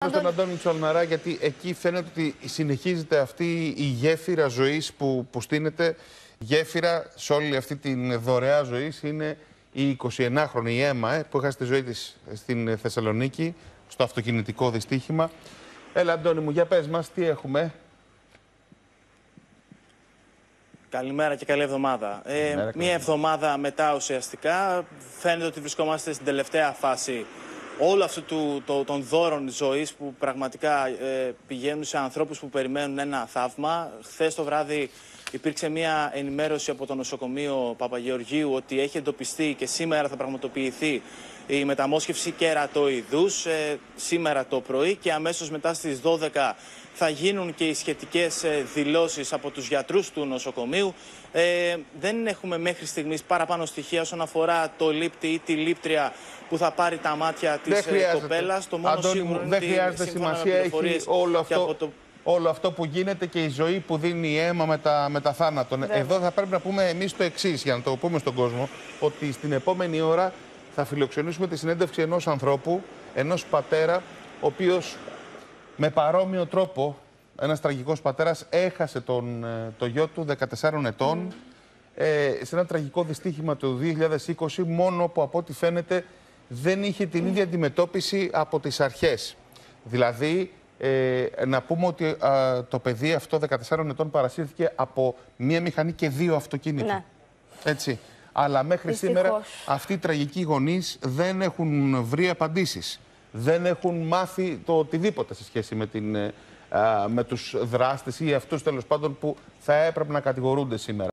ρωτήσω τον Αντώνη Τσολναρά, γιατί εκεί φαίνεται ότι συνεχίζεται αυτή η γέφυρα ζωής που στείνεται. Γέφυρα σε όλη αυτή την δωρεά ζωή είναι η 29χρονη η Έμα, που έχασε τη ζωή της στην Θεσσαλονίκη, στο αυτοκινητικό δυστύχημα. Έλα, Αντώνη μου, για πες μας, τι έχουμε. Καλημέρα και καλή εβδομάδα. Μία εβδομάδα μετά ουσιαστικά φαίνεται ότι βρισκόμαστε στην τελευταία φάση όλου αυτού των δώρων ζωής που πραγματικά πηγαίνουν σε ανθρώπους που περιμένουν ένα θαύμα. Χθες το βράδυ υπήρξε μία ενημέρωση από το νοσοκομείο Παπαγεωργίου ότι έχει εντοπιστεί και σήμερα θα πραγματοποιηθεί η μεταμόσχευση κερατοειδούς σήμερα το πρωί και αμέσως μετά στις 12 θα γίνουν και οι σχετικές δηλώσεις από τους γιατρούς του νοσοκομείου. Δεν έχουμε μέχρι στιγμής παραπάνω στοιχεία όσον αφορά το λήπτη ή τη λήπτρια που θα πάρει τα μάτια της κοπέλας. Το μόνο Αντώνη μου, δεν χρειάζεται, σημασία έχει όλο αυτό που γίνεται και η ζωή που δίνει η αίμα με τα θάνατον. Εδώ θα πρέπει να πούμε εμείς το εξής, για να το πούμε στον κόσμο, ότι στην επόμενη ώρα θα φιλοξενήσουμε τη συνέντευξη ενός ανθρώπου, ενός πατέρα, ο οποίος με παρόμοιο τρόπο, ένας τραγικός πατέρας, έχασε το γιο του 14 ετών σε ένα τραγικό δυστύχημα του 2020, μόνο που από ό,τι φαίνεται δεν είχε την ίδια αντιμετώπιση από τις αρχές. Δηλαδή, να πούμε ότι το παιδί αυτό 14 ετών παρασύρθηκε από μία μηχανή και 2 αυτοκίνητα. Ναι. Έτσι. Αλλά μέχρι σήμερα αυτοί οι τραγικοί γονείς δεν έχουν βρει απαντήσεις. Δεν έχουν μάθει το οτιδήποτε σε σχέση με τους δράστες ή αυτούς τέλος πάντων που θα έπρεπε να κατηγορούνται σήμερα.